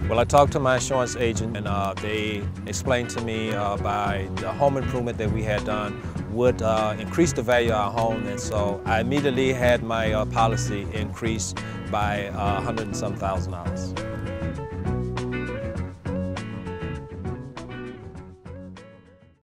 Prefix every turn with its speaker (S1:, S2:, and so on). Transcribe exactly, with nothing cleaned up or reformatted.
S1: Well, I talked to my insurance agent, and uh, they explained to me uh, by the home improvement that we had done would uh, increase the value of our home, and so I immediately had my uh, policy increased by uh, a hundred and some thousand dollars.